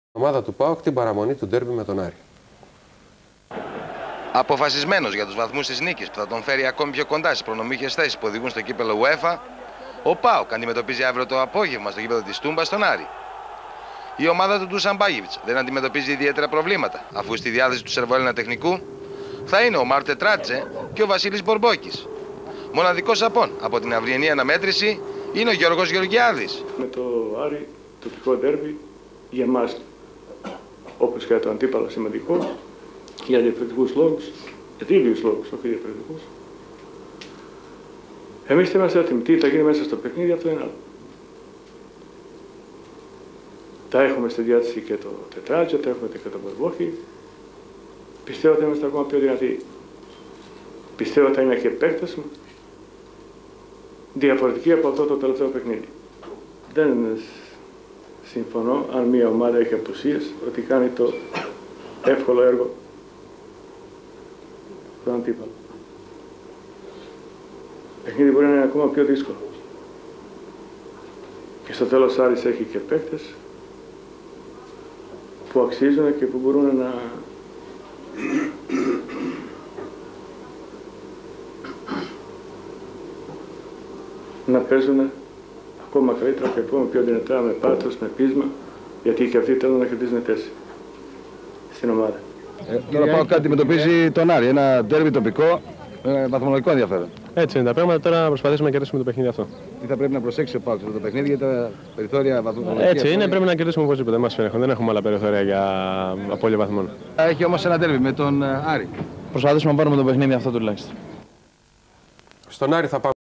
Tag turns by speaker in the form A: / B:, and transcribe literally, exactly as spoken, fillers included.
A: Ομάδα του ΠΑΟΚ την παραμονή του ντέρμπι με τον Άρη.
B: Αποφασισμένος για τους βαθμούς της νίκης που θα τον φέρει ακόμη πιο κοντά στις προνομίχες θέσεις που οδηγούν στο κύπελλο UEFA, ο ΠΑΟΚ αντιμετωπίζει αύριο το απόγευμα στο γήπεδο της Τούμπας στον Άρη. Η ομάδα του Ντούσαν Μπάγιεβιτς δεν αντιμετωπίζει ιδιαίτερα προβλήματα, αφού στη διάθεση του Σερβοέλληνα τεχνικού θα είναι ο Μάρτε Τράτσε και ο Βασίλης Μπορμπόκης. Μοναδικός απόν από την αυριανή αναμέτρηση είναι ο Γιώργος Γεωργιάδης.
C: Με το Άρη, τοπικό ντέρμπι, για εμάς, όπως και το αντίπαλο, σημαντικό, για διαφορετικούς λόγους, για ίδιους λόγους, όχι διαφορετικούς. Εμείς είμαστε έτοιμοι. Τι θα γίνει μέσα στο παιχνίδι, αυτό είναι άλλο. Τα έχουμε στη διάθεση και το Τετράτζο, τα έχουμε και το Μπορμπόκη. Πιστεύω ότι είμαστε ακόμα πιο δυνατοί. Πιστεύω ότι θα είναι και παίκτες μου διαφορετική από αυτό το τελευταίο παιχνίδι. Δεν συμφωνώ αν μια ομάδα έχει απουσίες ότι κάνει το εύκολο έργο στον αντίπαλο. Το παιχνίδι μπορεί να είναι ακόμα πιο δύσκολο. Και στο τέλος Άρης έχει και παίκτες που αξίζουν και που μπορούν να να παίζουν ακόμα καλύτερα και ακόμα πιο δυνατά, με πάθος, με πείσμα, γιατί και αυτοί θέλουν να κερδίζουν θέση στην ομάδα.
D: Ε, τώρα πάω κάτι αντιμετωπίζει τον Άρη, ένα ντέρμπι τοπικό με βαθμολογικό ενδιαφέρον.
E: Έτσι είναι τα πράγματα, τώρα να προσπαθήσουμε να κερδίσουμε το παιχνίδι αυτό. Τι
D: θα πρέπει να προσέξει ο ΠΑΟΚ αυτό το παιχνίδι για τα περιθώρια βαθμολογικά?
E: Έτσι είναι, πρέπει να κερδίσουμε οπωσδήποτε. Μας φαίνεται, δεν έχουμε άλλα περιθώρια για απώλεια βαθμών.
D: Έχει όμως ένα ντέρμπι με τον Άρη.
F: Προσπαθήσουμε να πάρουμε το παιχνίδι αυτό τουλάχιστον.
A: Στον Άρη θα πάμε.